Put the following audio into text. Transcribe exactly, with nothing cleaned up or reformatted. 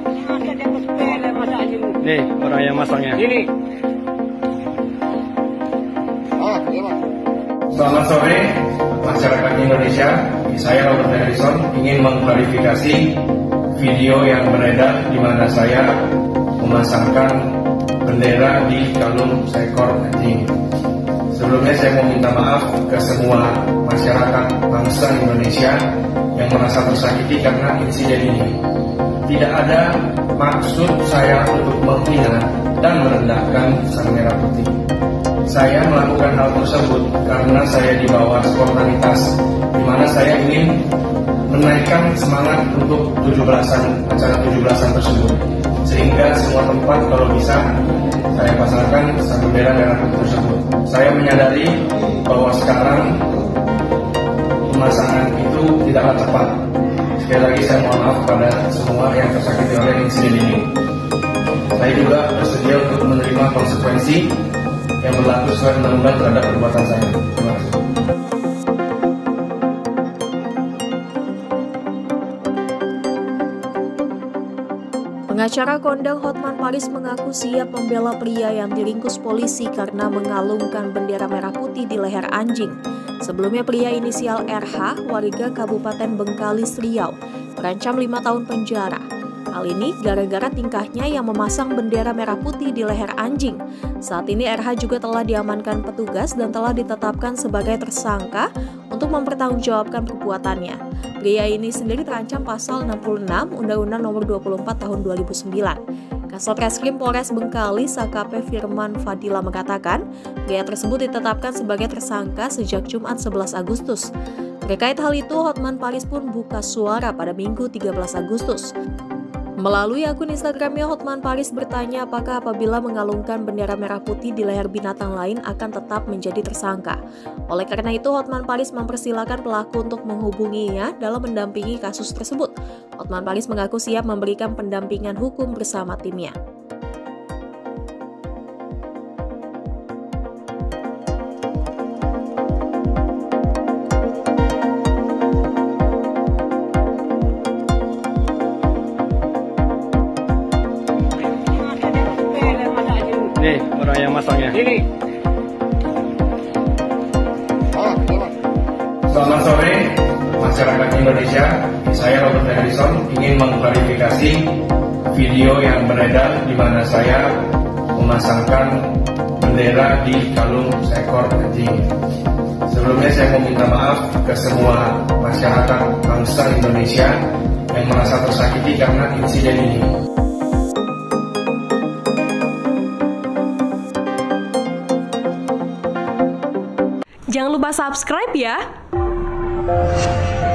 Nih orang yang masangnya. Ini. Ah, iya, Pak. Selamat sore masyarakat Indonesia. Saya Robert Harrison ingin mengklarifikasi video yang beredar di mana saya memasangkan bendera di kalung seekor anjing. Sebelumnya saya mau minta maaf ke semua masyarakat bangsa Indonesia yang merasa tersakiti karena insiden ini. Tidak ada maksud saya untuk menghina dan merendahkan Sang Merah Putih. Saya melakukan hal tersebut karena saya dibawa spontanitas, di mana saya ingin menaikkan semangat untuk tujuh belasan, acara tujuh belasan tersebut. Sehingga semua tempat kalau bisa saya pasangkan sang bendera merah putih tersebut. Saya menyadari bahwa sekarang pemasangan itu tidaklah tepat. Sekali lagi saya mohon maaf kepada semua yang tersakiti oleh insiden ini. Saya juga bersedia untuk menerima konsekuensi yang berlaku sesuai undang-undang terhadap perbuatan saya. Terima kasih. Pengacara kondang Hotman Paris mengaku siap membela pria yang diringkus polisi karena mengalungkan bendera merah putih di leher anjing. Sebelumnya pria inisial R H, warga Kabupaten Bengkalis, Riau, terancam lima tahun penjara. Hal ini gara-gara tingkahnya yang memasang bendera merah putih di leher anjing. Saat ini R H juga telah diamankan petugas dan telah ditetapkan sebagai tersangka untuk mempertanggungjawabkan perbuatannya. Pria ini sendiri terancam pasal enam puluh enam Undang-Undang Nomor dua puluh empat Tahun dua ribu sembilan. Kasat Reskrim Polres Bengkalis A K P Firman Fadila mengatakan, pria tersebut ditetapkan sebagai tersangka sejak Jumat sebelas Agustus. Terkait hal itu, Hotman Paris pun buka suara pada Minggu tiga belas Agustus. Melalui akun Instagramnya, Hotman Paris bertanya apakah apabila mengalungkan bendera merah putih di leher binatang lain akan tetap menjadi tersangka. Oleh karena itu, Hotman Paris mempersilahkan pelaku untuk menghubunginya dalam mendampingi kasus tersebut. Hotman Paris mengaku siap memberikan pendampingan hukum bersama timnya. Nih orang yang masangnya. Ini. Ah, iya, Pak. Selamat sore masyarakat Indonesia. Saya Robert Harrison ingin mengklarifikasi video yang beredar di mana saya memasangkan bendera di kalung seekor anjing. Sebelumnya saya mau minta maaf ke semua masyarakat bangsa Indonesia yang merasa tersakiti karena insiden ini. Jangan lupa subscribe ya!